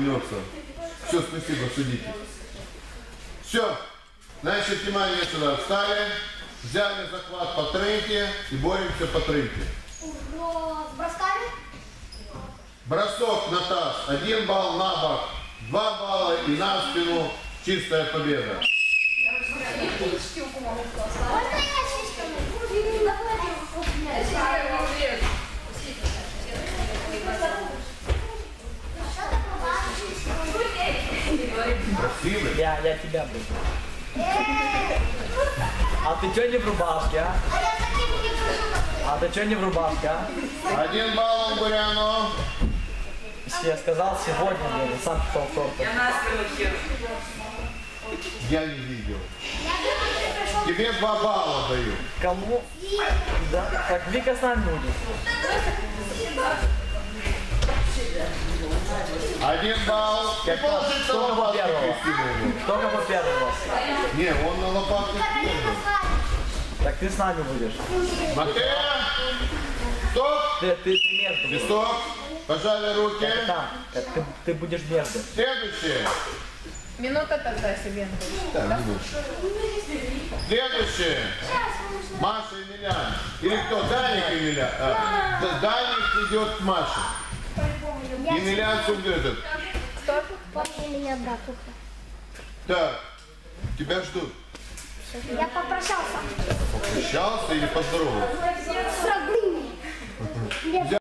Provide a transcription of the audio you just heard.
Все, спасибо, судите. Все. Значит, внимание сюда. Встали, взяли захват по треньке и боремся по треньке. С бросками? Бросок на таз. 1 балл на бок. 2 балла и на спину. Чистая победа. Можно я чистую? Красивый. Я тебя буду. А ты чё не в рубашке, а? А ты чё не в рубашке, а? 1 балл Буряну. Я сказал сегодня, блин, сам пошел в шорты. Я не видел. Тебе 2 балла даю. Кому? Да, так Вика с нами будет. 1 балл. И положить на Только по лопатки первому. Кристину. Только по первому. Не, он на лопатках первый. Так ты с нами будешь. Матея. Стоп. Ты между. Листок. Пожали руки. Там, ты будешь между. Следующее. Минута тогда себе. Так, минуту. Следующее. Маша и Милян. Или кто? Даник и Милян. Даник идет к Маше. И Милян идет. Кто? Помни меня, братуха. Так, тебя ждут. Я попрощался. Попрощался или поздоровался? С родными.